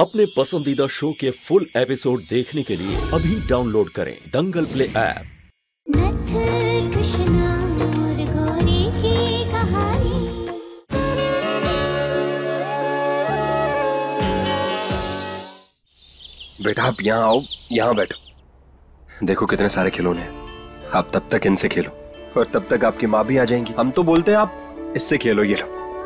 अपने पसंदीदा शो के फुल एपिसोड देखने के लिए अभी डाउनलोड करें दंगल प्ले ऐप। कृष्णा और गौरी की कहानी। बेटा आप यहाँ आओ, यहाँ बैठो। देखो कितने सारे खिलौने हैं, आप तब तक इनसे खेलो और तब तक आपकी माँ भी आ जाएंगी। हम तो बोलते हैं आप इससे खेलो। ये लो।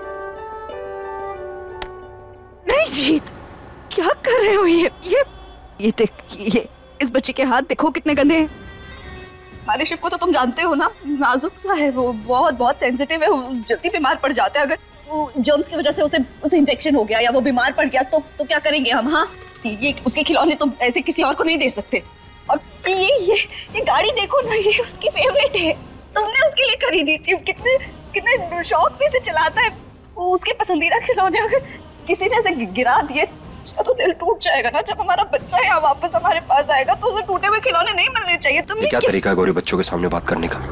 नहीं जीत, क्या कर रहे हो? ये देख, ये इस बच्चे के हाथ देखो कितने गंदे हैं। हमारे शिव को तो तुम जानते हो ना, नाजुक सा है वो, बहुत सेंसिटिव है, वो जल्दी बीमार पड़ जाता है। अगर वो जर्म्स की वजह से उसे इन्फेक्शन हो गया या वो बीमार पड़ गया तो क्या करेंगे हम? हाँ, ये उसके खिलौने तुम ऐसे किसी और को नहीं दे सकते। और ये गाड़ी देखो ना, ये उसकी फेवरेट है, तुमने उसके लिए खरीदी थी। कितने शौक से इसे चलाता है, वो उसके पसंदीदा खिलौने अगर किसी ने ऐसे गिरा दिए उसका तो दिल टूट जाएगा ना। जब हमारा बच्चा यहाँ वापस हमारे पास आएगा तो उसे टूटे हुए खिलौने नहीं मिलने चाहिए। तुम क्या तरीका है गौरी बच्चों के सामने बात करने का?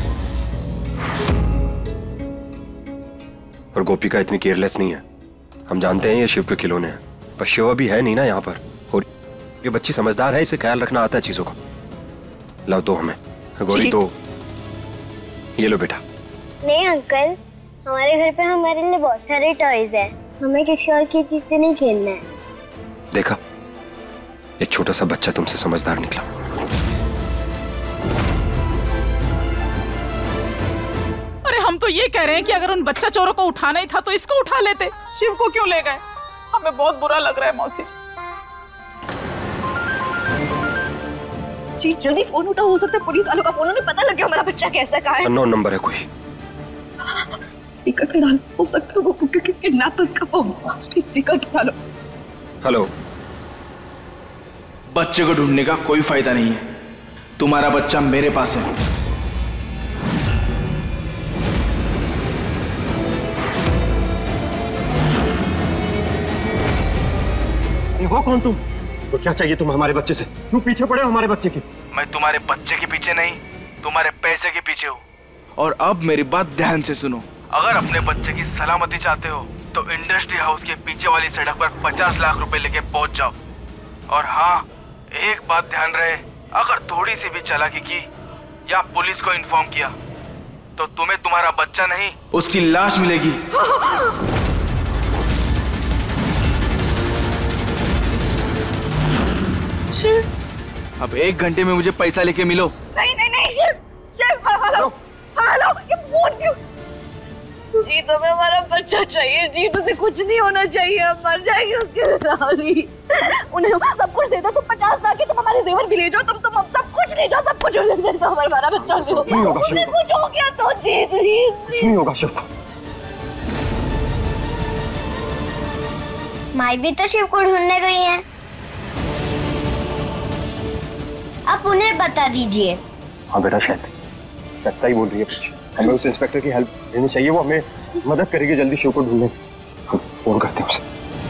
और गोपी का इतनी केयरलेस नहीं है। हम जानते हैं ये शिव के खिलौने हैं, पर शिव अभी है नहीं ना यहाँ पर। और ये बच्ची समझदार है, इसे ख्याल रखना आता है चीजों का। लाओ दो हमें गौरी, दो। ये लो बेटा। नहीं अंकल, हमारे घर पे हमारे लिए बहुत सारे टॉयज है, हमें किसी और की चीज से नहीं खेलना है। देखा, एक छोटा सा बच्चा तुमसे समझदार निकला। अरे हम तो ये कह रहे हैं कि अगर उन बच्चा चोरों को उठाना ही था तो इसको उठा लेते, शिव को क्यों ले गए? हमें बहुत बुरा लग रहा है मौसी जी। जल्दी फोन उठाओ, हो सकता है पुलिस वालों का फोन, उन्हें पता लग गया हमारा बच्चा कैसा कहाँ है। अननोन नंबर है कोई। स्पीकर पे डालो, हो सकता है वो किडनैपर्स का फोन। स्पीकर पे डालो। हेलो। बच्चे को ढूंढने का कोई फायदा नहीं है, तुम्हारा बच्चा मेरे पास है। हो कौन तुम? तो क्या चाहिए तुम हमारे बच्चे से? क्यों पीछे पड़े हो हमारे बच्चे के? मैं तुम्हारे बच्चे के पीछे नहीं, तुम्हारे पैसे के पीछे हूँ। और अब मेरी बात ध्यान से सुनो, अगर अपने बच्चे की सलामती चाहते हो तो इंडस्ट्री हाउस के पीछे वाली सड़क पर 50 लाख रुपए लेके पहुंच जाओ। और हाँ, एक बात ध्यान रहे, अगर थोड़ी सी भी चालाकी की या पुलिस को इन्फॉर्म किया तो तुम्हें तुम्हारा बच्चा नहीं, उसकी लाश मिलेगी। अब 1 घंटे में मुझे पैसा लेके मिलो। नहीं, हेलो, ये फोन क्यों? जी तुम्हें हमारा बच्चा चाहिए जी, तुझे कुछ नहीं होना चाहिए, हम मर जाएंगे उसके साथ। उन्हें सब कुछ दे दो, तुम 50 लाख के, तुम हमारे जेवर भी ले जाओ, तुम सब कुछ ले जाओ, सब कुछ ले जाओ, तो हमारा बच्चा ले लो। उन्हें कुछ हो गया तो जी प्लीज। नहीं होगा शिव को। माई भी तो शिव को ढूंढने गई है, आप उन्हें बता दीजिए। हाँ बेटा, शायद सच्चा ही बोल रही है। हमें उस इंस्पेक्टर की हेल्प लेनी चाहिए, वो हमें मदद करेगी जल्दी शिव को ढूंढने। हम फोन करते हैं उसे।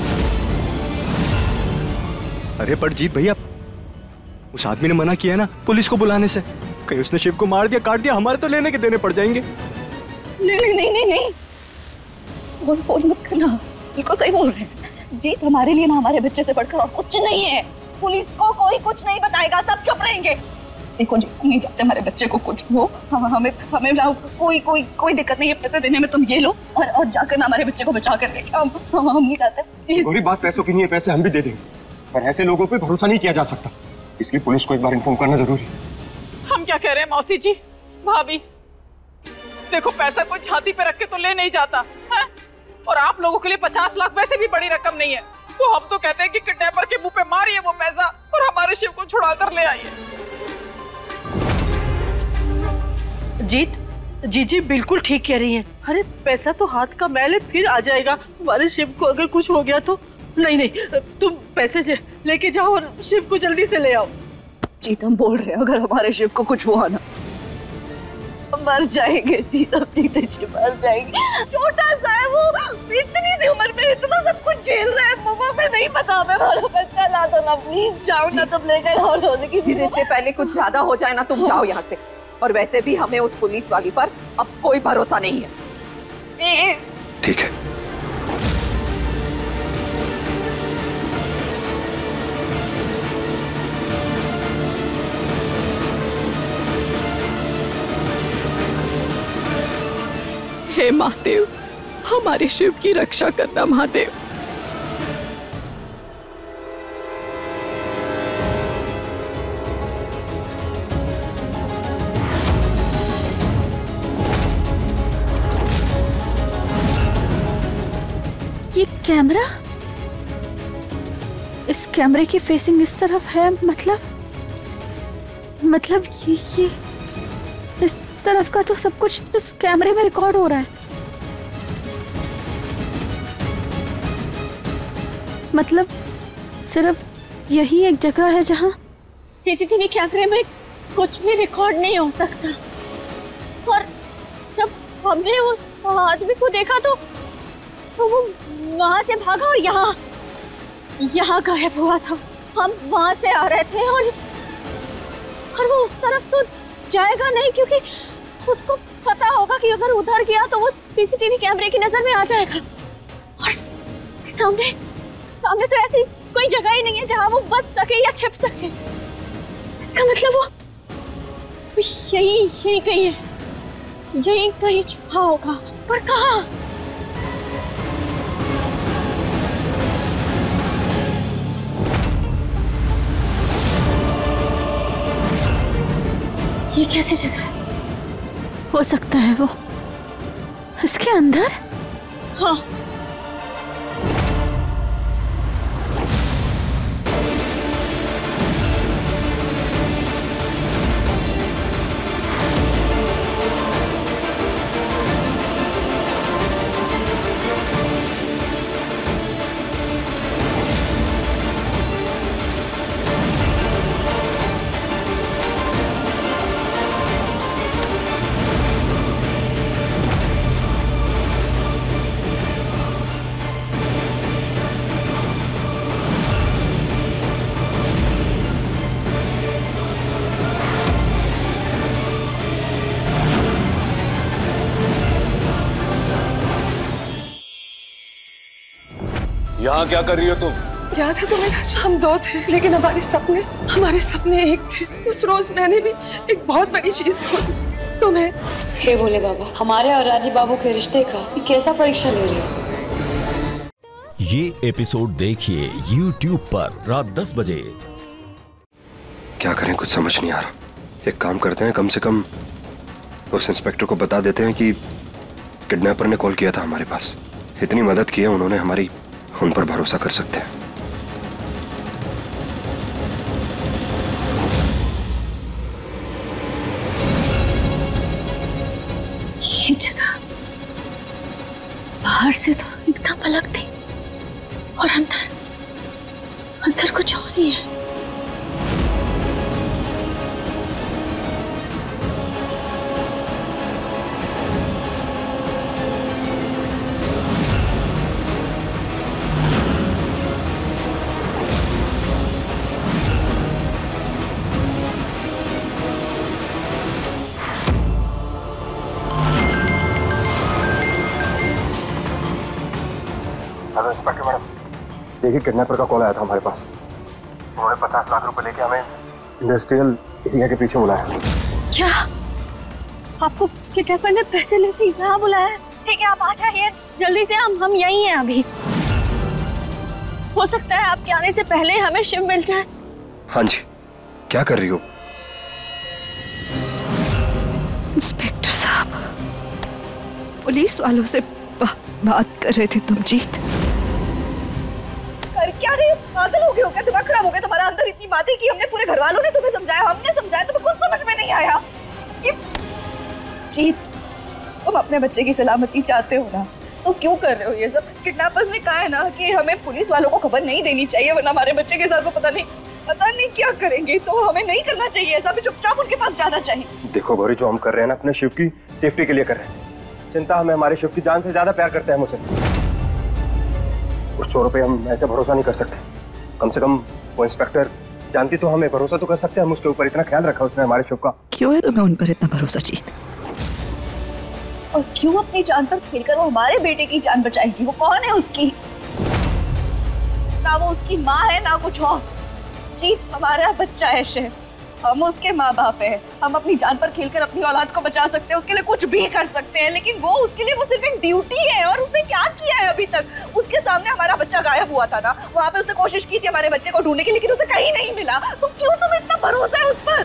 अरे पर जीत भैया, उस आदमी ने मना किया है ना पुलिस को बुलाने से। कहीं उसने शिव को मार दिया, काट दिया, हमारे तो लेने के देने पड़ जाएंगे। नहीं, फोन मत करना, बिल्कुल सही बोल रहे हैं जीत। हमारे लिए ना हमारे बच्चे से बढ़कर और कुछ नहीं है। पुलिस को कोई कुछ नहीं बताएगा, सब चुप रहेंगे। देखो जी, हम नहीं चाहते हमारे बच्चे को कुछ हो। हमें ना कोई दिक्कत नहीं है पैसे देने में, तुम ये लो और जाकर ना हमारे बच्चे को बचा कर लेके। हम नहीं चाहते। गौरी, बात पैसों की नहीं है, पैसे हम भी दे देंगे, पर ऐसे लोगों पे भरोसा नहीं किया जा सकता, इसलिए पुलिस को एक बार इन्फॉर्म करना जरूरी है। हम क्या कह रहे हैं मौसी जी, भाभी, देखो पैसा कोई छाती पे रख के तो ले नहीं जाता है? और आप लोगों के लिए 50 लाख वैसे भी बड़ी रकम नहीं है, तो हम तो कहते हैं कि किडनैपर के मुंह पे मारिए वो पैसा और हमारे शिव को छुड़ा कर ले आइए। जीत, जी बिल्कुल ठीक कह रही हैं। अरे पैसा तो हाथ का मैल है, फिर आ जाएगा। हमारे शिव को अगर कुछ हो गया तो नहीं, तुम पैसे से लेके जाओ और शिव को जल्दी से ले आओ। जीत, हम बोल रहे हैं अगर हमारे शिव को कुछ हुआ ना, हम मर जाएंगे जीत, हम जीते जी मर जाएंगे। छोटा सा है वो, इतनी सी उम्र में इतना सब कुछ झेल रहा है, मम्मा मैं नहीं पता, हमें हमारा बच्चा ला दो ना प्लीज, जाओ ना तुम लेकर। और होने की इससे पहले कुछ ज्यादा हो जाए ना, तुम जाओ यहाँ से। और वैसे भी हमें उस पुलिस वाली पर अब कोई भरोसा नहीं है। ठीक है। हे महादेव, हमारे शिव की रक्षा करना महादेव। ये कैमरा, इस कैमरे की फेसिंग इस तरफ है, मतलब ये इस तरफ का तो सब कुछ इस कैमरे में रिकॉर्ड हो रहा है। मतलब सिर्फ यही एक जगह है जहां सीसीटीवी कैमरे में कुछ भी रिकॉर्ड नहीं हो सकता। और जब हमने उस आदमी को देखा तो वो वहां से भागा और यहाँ गायब हुआ था। हम वहां से आ रहे थे और वो उस तरफ तो जाएगा नहीं, क्योंकि उसको पता होगा कि अगर उधर गया तो वो सीसीटीवी कैमरे की नजर में आ जाएगा। और सामने तो ऐसी कोई जगह ही नहीं है जहां वो बच सके या छिप सके। इसका मतलब वो यही कहीं है, यही कहीं छुपा होगा, पर कहाँ? ये कैसी जगह है? हो सकता है वो इसके अंदर? हाँ। यहाँ क्या कर रही हो तुम? याद है तुम्हें? हम दो थे लेकिन हमारे सपने एक थे। उस रोज मैंने भी एक बहुत बड़ी चीज खो दी, तुम्हें। हे भोले बाबा, हमारे और राजीव बाबू के रिश्ते का कैसा परीक्षा ले रही हो? ये एपिसोड देखिए YouTube पर रात 10 बजे। क्या करें, कुछ समझ नहीं आ रहा। एक काम करते हैं, कम से कम उस इंस्पेक्टर को बता देते हैं कि किडनैपर ने कॉल किया था हमारे पास। इतनी मदद की है उन्होंने हमारी, उन पर भरोसा कर सकते हैं। ये जगह बाहर से तो एकदम अलग थी और अंदर कुछ और ही है। इंस्पेक्टर मैडम, देखिए किडनैपर का कॉल आया था हमारे पास। उन्होंने 50 लाख रुपए लेके हमें इंडस्ट्रियल एरिया के पीछे बुलाया। क्या आपको किडनैपर ने पैसे लेके यहाँ बुलाया? ठीक है, आप आ जाइए जल्दी से, हम यहीं हैं अभी। हो सकता है आपके आने से पहले हमें शिव मिल जाए। हाँ जी, क्या कर रही हो? इंस्पेक्टर साहब, पुलिस वालों से बात कर रहे थे तुम? जीत, कर क्या रही हो? पागल हो गए हो क्या? दिमाग खराब हो गया तुम्हारा? अंदर इतनी बातें की हमने, पूरे घर वालों ने तुम्हें समझाया, हमने समझाया, तुम्हें कुछ समझ में नहीं आया। जीत, तुम अपने बच्चे की सलामती चाहते हो ना, तो क्यों कर रहे हो ये सब? किडनैपर्स ने कहा है ना कि हमें पुलिस वालों को खबर नहीं देनी चाहिए, वरना हमारे बच्चे के साथ वो पता नहीं क्या करेंगे। तो हमें नहीं करना चाहिए ऐसा, हमें चुपचाप उनके पास जाना चाहिए। देखो गौरी, जो हम कर रहे हैं ना, अपने शिव की सेफ्टी के लिए कर रहे हैं। चिंता हमें हमारे शिव की जान से ज्यादा प्यार करते हैं हम उसे। उस चोरों पे हम ऐसे भरोसा नहीं कर सकते। कम से कम वो इंस्पेक्टर जानती तो हमें भरोसा तो कर सकते हैं हम उसके ऊपर। इतना ख्याल रखा उसने हमारे शिव का। क्यों है तुम्हें उन पर इतना भरोसा जीत? और क्यों अपनी जान पर खेलकर वो हमारे बेटे की जान बचाएगी? वो कौन है उसकी? ना वो उसकी माँ है ना कुछ और। जीत, हमारा बच्चा है शिव, हम उसके माँ बाप हैं। हम अपनी जान पर खेलकर अपनी औलाद को बचा सकते हैं, उसके लिए कुछ भी कर सकते हैं, लेकिन वो उसके लिए वो सिर्फ एक ड्यूटी है। और उसने क्या किया है अभी तक? उसके सामने हमारा बच्चा गायब हुआ था ना, वहाँ पे उसने कोशिश की थी हमारे बच्चे को ढूंढने की, लेकिन उसे कहीं नहीं मिला। तो क्यों तुम्हें इतना भरोसा है उस पर?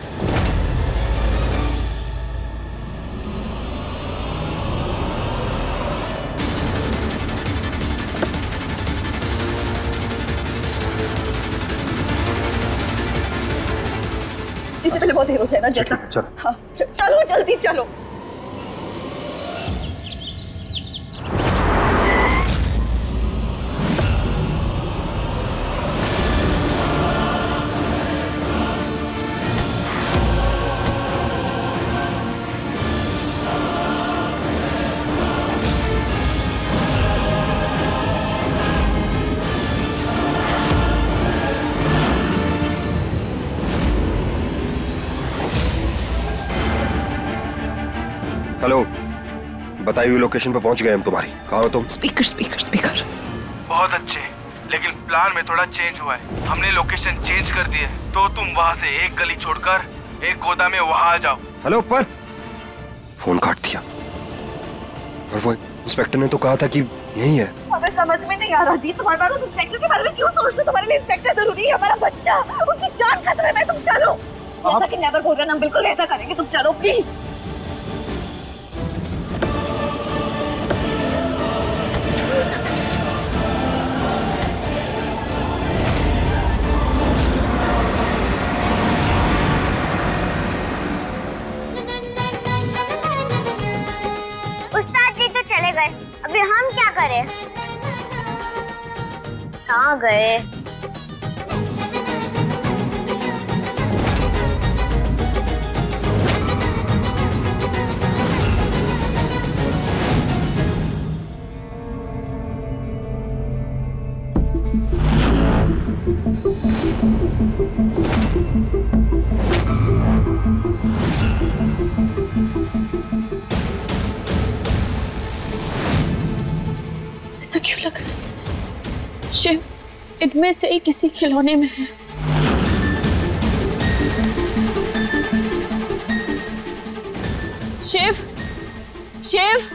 इससे पहले बहुत देर हो जाए ना जैसा। हाँ, चलो जल्दी चलो। हेलो, बताई हुई लोकेशन पे पहुंच गए हम तुम्हारी। कहाँ हो तुम? Speaker speaker speaker. बहुत अच्छे, लेकिन प्लान में थोड़ा चेंज हुआ है। हमने लोकेशन चेंज कर दी है, तो तुम वहाँ से एक गली छोड़कर एक गोदाम में वहाँ आ जाओ। हेलो, पर फोन काट दिया। और वो इंस्पेक्टर ने तो कहा था कि यही है। हमें समझ में नहीं आ रहा जी, तुम्हारे बारे में इंस्पेक्टर के बारे में क्यों सोचते हो? तुम्हारे लिए इंस्पेक्टर जरूरी है, हमारा बच्चा, उसकी जान खतरे में। तुम चलो, जैसा कि नेवर बोल रहे हैं, हम बिल्कुल ऐसा करेंगे। तुम चलो प्लीज। उस्ताद जी तो चले गए, अभी हम क्या करें? कहाँ गए? ऐसा क्यों लग रहा है जैसे शिव इनमें से ही किसी खिलौने में है। शिव, शिव,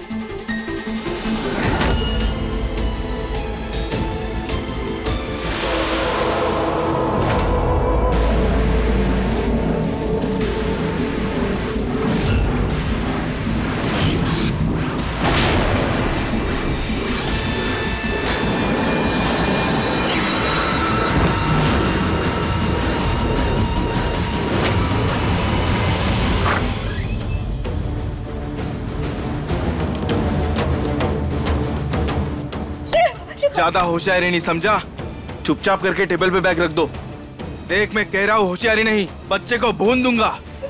ज्यादा होशियारी नहीं समझा? चुपचाप करके टेबल पे बैग रख दो। देख, मैं कह रहा हूँ होशियारी नहीं, बच्चे को भून दूंगा।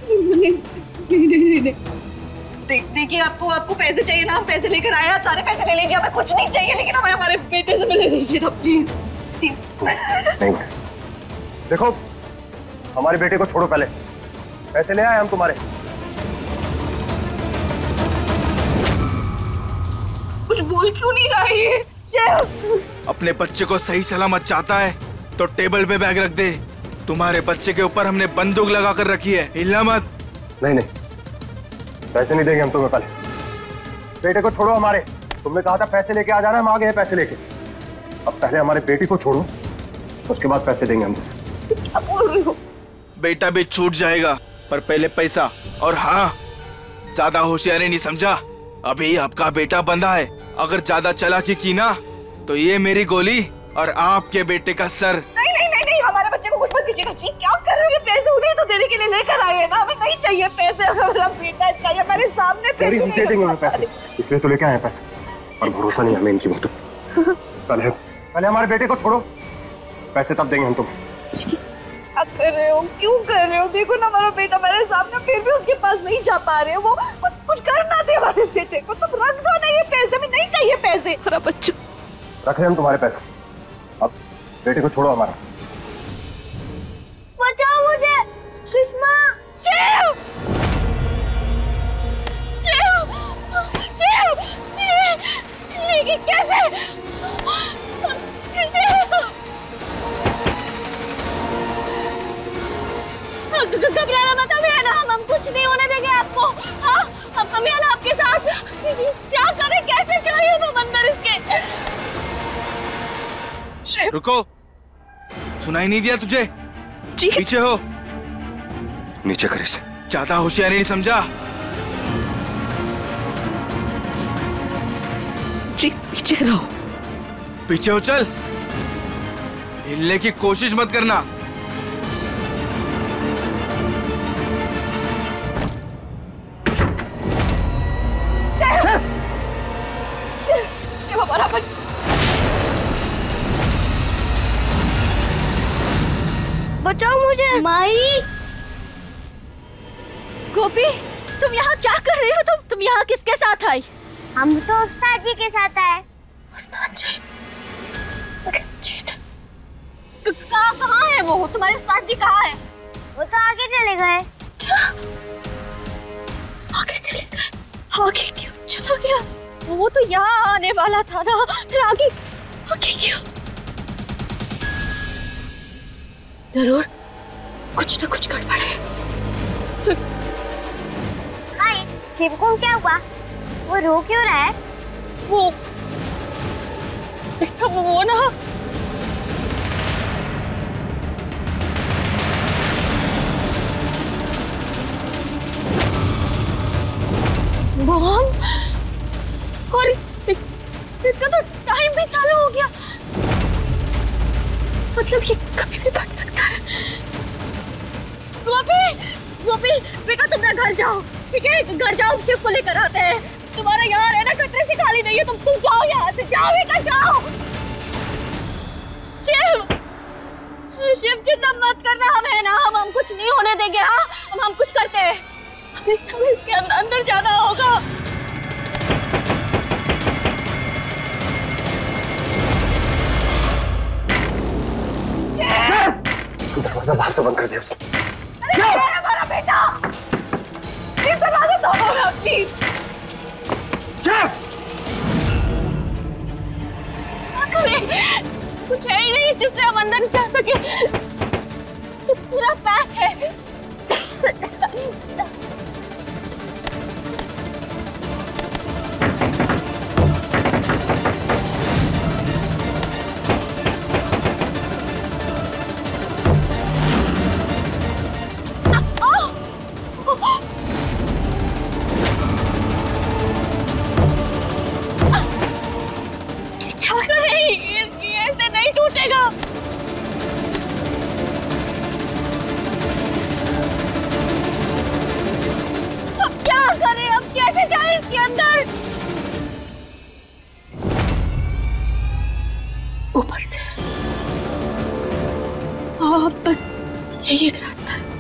देखिए, आपको पैसे चाहिए ना, हम पैसे लेकर आए। आप सारे पैसे ले लीजिए, हमें कुछ नहीं चाहिए, लेकिन हमें हमारे बेटे से मिलने दीजिए ना प्लीज। नहीं, देखो, हमारे बेटे को छोड़ो, पहले पैसे ले आए हम तुम्हारे। कुछ बोल क्यों नहीं रहा है? अपने बच्चे को सही सलामत चाहता है तो टेबल पे बैग रख दे। तुम्हारे बच्चे के ऊपर हमने बंदूक लगा कर रखी है, हिलना मत। नहीं, पैसे नहीं देंगे हम तुम्हें। पहले बेटे को छोड़ो हमारे। तुमने कहा था पैसे लेके आ जाना, हम आ गए पैसे लेके। अब पहले हमारे बेटी को छोड़ो, उसके बाद पैसे देंगे हम। क्या बोल रहे हो? बेटा भी छूट जाएगा, पर पहले पैसा। और हाँ, ज्यादा होशियारी नहीं समझा? अभी आपका बेटा बंधा है, अगर ज्यादा चालाकी की ना तो ये मेरी गोली और आपके बेटे का सर। नहीं नहीं नहीं नहीं, हमारे बच्चे को कुछ मत कीजिएगा जी। क्या कर रहे हो? पैसे उन्हें तो देने के लिए लेकर आए हैं ना, हमें नहीं चाहिए पैसे। हमारा बेटा चाहिए, हमारे सामने पैसे नहीं देंगे हमें पैसे, इसलिए तो लेके आए पैसे। और भरोसा नहीं हमें इनकी बातों। पहले हमारे बेटे को छोड़ो, पैसे तब देंगे हम तुम्हें। क्या कर रहे हो? क्यों कर रहे हो? देखो ना, हमारा बेटा हमारे सामने, फिर भी उसके पास नहीं जा पा रहे हो। वो कुछ कर ना दे हमारे बेटे को। तुम रख दो ना ये पैसे, हमें नहीं चाहिए पैसे। हमारा बच्चा रख रहे हम तुम्हारे पैसे, अब बेटे को छोड़ो हमारा। बचाओ मुझे, किस्मा। शिव, शिव, शिव, ये कैसे? घबराना मत, हम है ना, हम कुछ नहीं होने देंगे आपको। हाँ, हम है ना आपके साथ। क्या करें, कैसे चाहिए वो मंदिर इसके? रुको, सुनाई नहीं दिया तुझे? जी पीछे हो। नीचे कर इसे। ज्यादा होशियारी नहीं समझा? जी पीछे रहो। पीछे हो, चल। हिलने की कोशिश मत करना। हमारा बचाओ मुझे। माई, गोपी, तुम यहाँ क्या कर रही हो? तुम यहाँ किसके साथ आई? हम तो उस्ताद जी के साथ आए। उस्ताद जी? जीत, कहाँ है वो? तुम्हारे उस्ताद जी कहाँ है? वो तो आगे चले गए। क्या? आगे चले गए? आगे क्यों चला गया? वो तो यहाँ आने वाला था ना, फिर आगे क्यों? जरूर कुछ न कुछ गड़बड़ है। भाई, शिव को क्या हुआ? वो रो क्यों रहा है? वो बेटा, वो ना, बम, और इसका तो टाइम भी चालू हो गया। मतलब ये कभी भी फट सकता है। गोपी, बेटा तुम ना घर जाओ, ठीक है? घर जाओ, शिव को लेकर आते हैं। तुम्हारा यहाँ रहना खतरे से खाली नहीं है। तुम जाओ यहाँ से, जाओ बेटा, जाओ। शिव चिंता मत करना, हम है ना, हम कुछ नहीं होने देंगे। हाँ, हम कुछ करते हैं। हमें इसके अंदर जाना होगा। दरवाजा बाहर से बंद कर दिया। अरे हमारा बेटा, प्लीज दरवाजा तोड़ो ना, प्लीज। कुछ है ही नहीं जिससे हम अंदर जा सके। पूरा पैक है। ऐसे नहीं टूटेगा। अब क्या करें? अब कैसे जाए इसके अंदर? ऊपर से। हाँ, बस यही एक रास्ता है।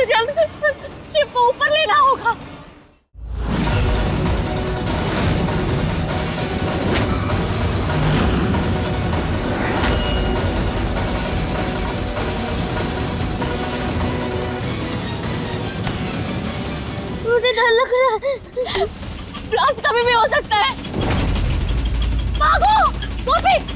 जल्द शिव को ऊपर लेना होगा। मुझे डर लग रहा है। ब्लास्ट कभी भी हो सकता है। भागो, मोर्फी।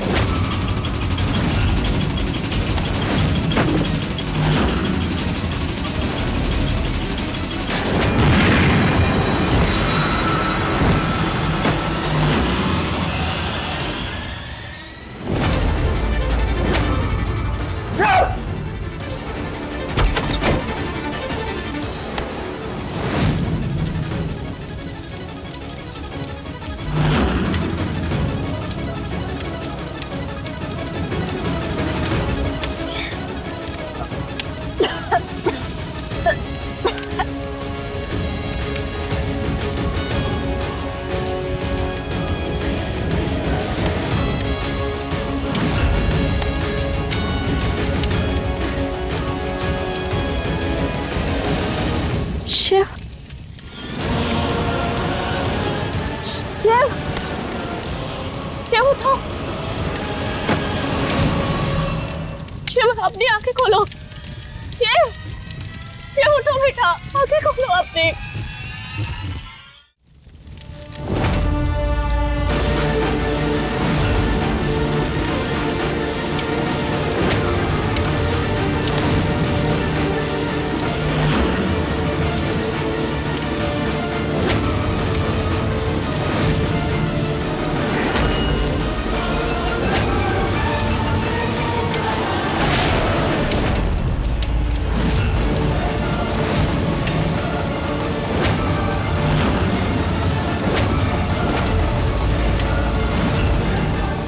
शिव, शिव, शिव उठो। शिव अपनी आंखें खोलो। शिव, शिव उठो बेटा, आंखें खोलो अपनी।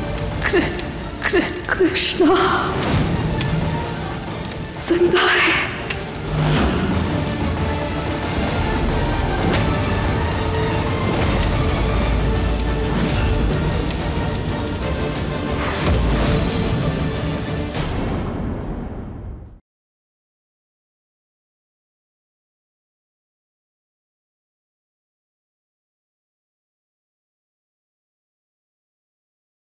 कृष्णा जिंदा है।